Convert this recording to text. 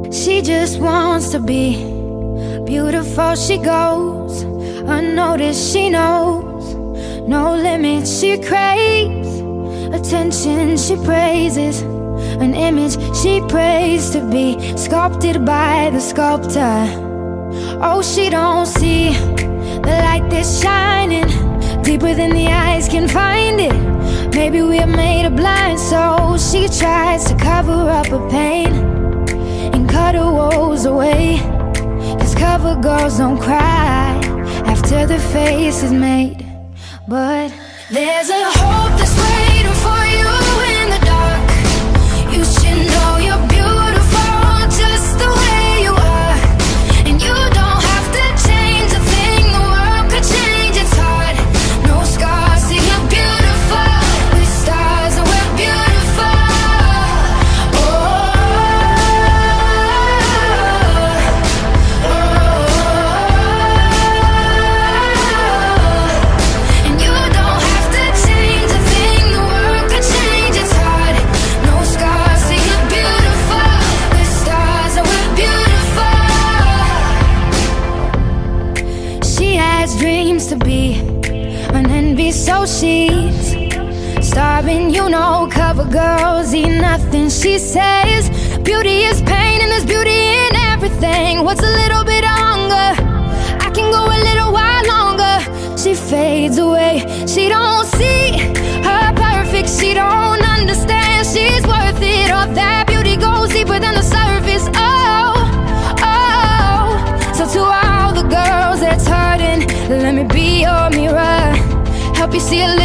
She just wants to be beautiful. She goes unnoticed, she knows no limits. She craves attention, she praises an image she prays to be sculpted by the sculptor. Oh, she don't see the light that's shining deeper than the eyes can find it. Maybe we're made of blind, so she tries to cover up her pain and cut her woes away. 'Cause cover girls don't cry after the face is made. But there's a hope that's waiting for you in the dark. You should know you're beautiful just the way you are. And you don't have to change a thing, the world could change its heart. No scars, see you're beautiful. With stars and we're beautiful. Oh, oh, oh. And you don't have to change a thing, the world could change its heart. No scars, see you're beautiful. With stars and we're beautiful. She has dreams to be an envy, so she's starving. You know, cover girls eat nothing. She says beauty is pain and there's beauty in everything. What's a little bit of hunger? I can go a little while longer. She fades away. She don't see her perfect. She don't understand she's worth it. All that beauty goes deeper than the surface. Oh, oh. So to all the girls that's hurting, let me be your mirror. Help you see a